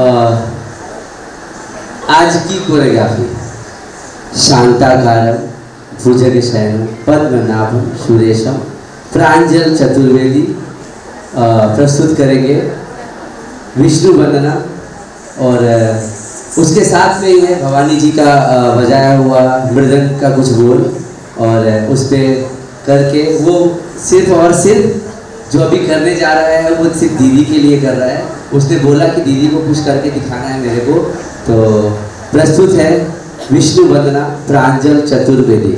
आज की कोरियोग्राफी शांताकारम भुजगशयनम पद्मनाभम सुरेशम प्रांजल चतुर्वेदी प्रस्तुत करेंगे विष्णु वंदना। और उसके साथ में ही है भवानी जी का बजाया हुआ मृदंग का कुछ बोल, और उस पर करके वो सिर्फ और सिर्फ जो अभी करने जा रहा है वो सिर्फ दीदी के लिए कर रहा है। उसने बोला कि दीदी को कुछ करके दिखाना है मेरे को, तो प्रस्तुत है विष्णु वंदना प्रांजल चतुर्वेदी।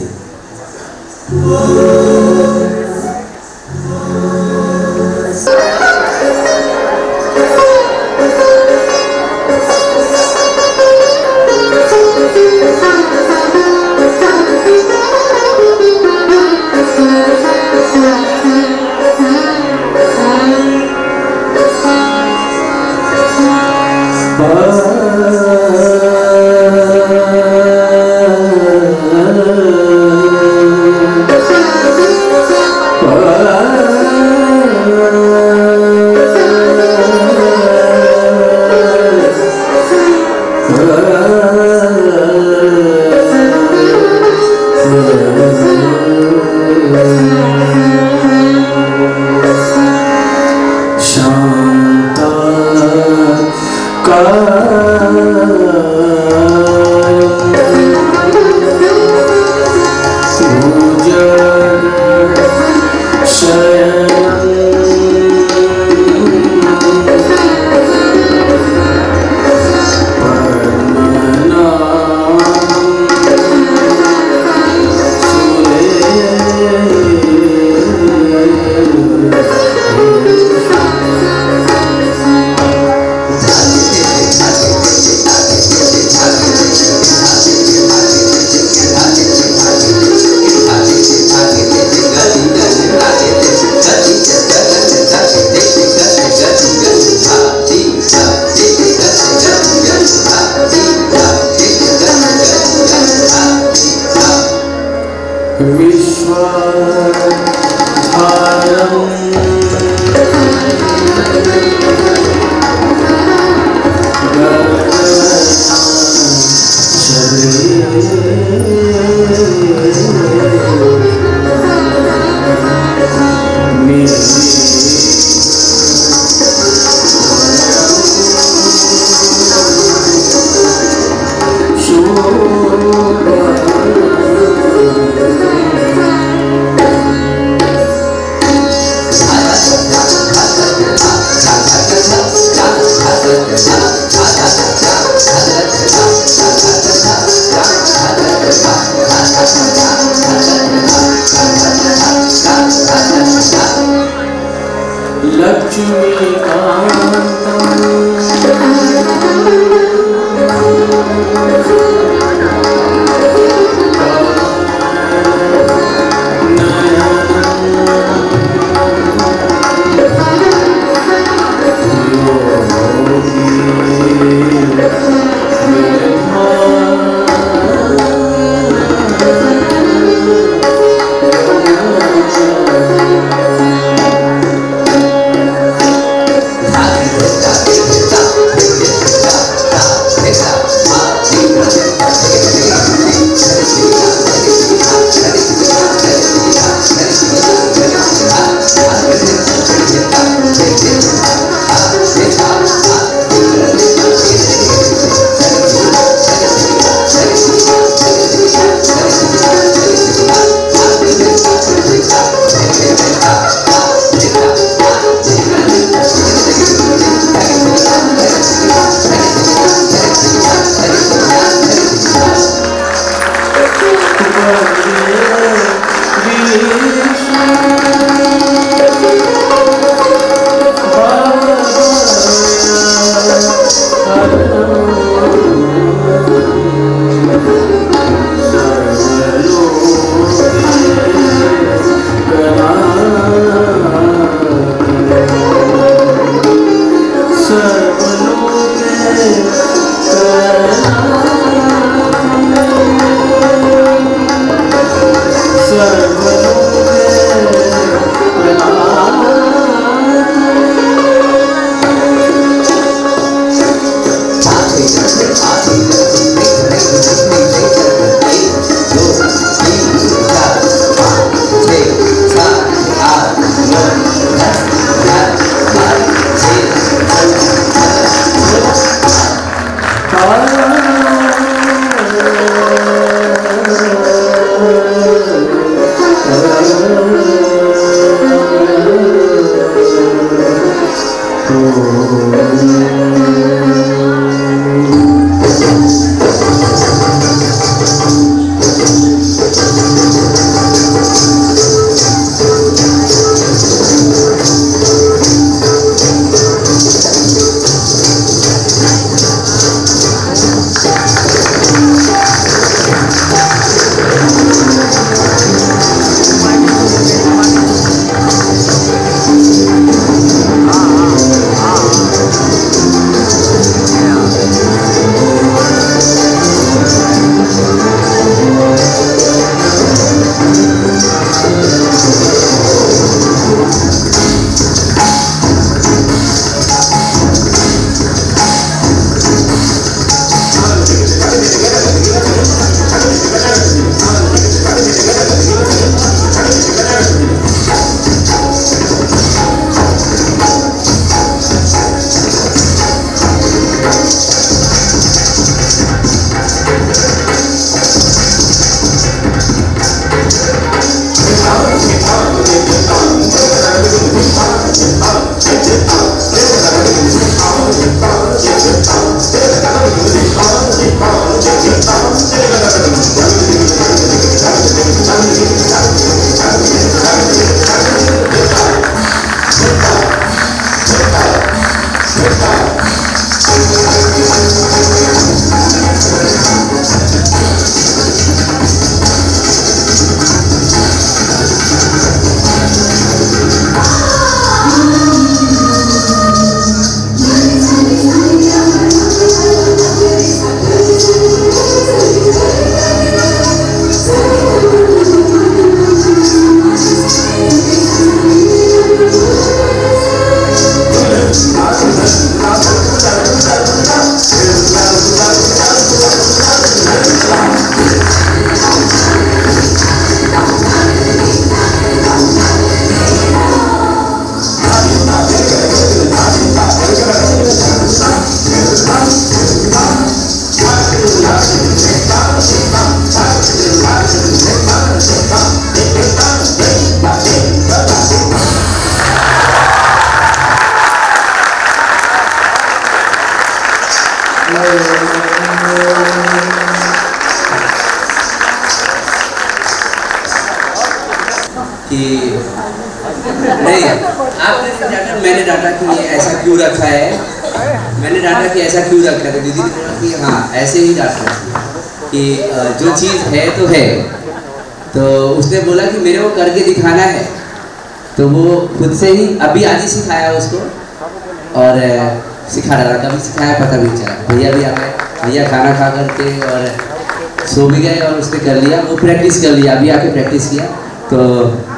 कि नहीं, आपने डांटा, मैंने डांटा कि ये ऐसा क्यों रखा है, मैंने डांटा कि ऐसा क्यों रखा है, तो दीदी ने बोला कि हाँ ऐसे ही डांटना चाहिए कि जो चीज़ है तो है। तो उसने बोला कि मेरे को करके दिखाना है, तो वो खुद से ही अभी आज ही सिखाया उसको और सिखा रहा था, कभी सिखाया पता भी चला। भैया भी आ गए, भैया खाना खा करके और सो भी गए और उसने कर लिया, वो प्रैक्टिस कर लिया, अभी आके प्रैक्टिस किया। तो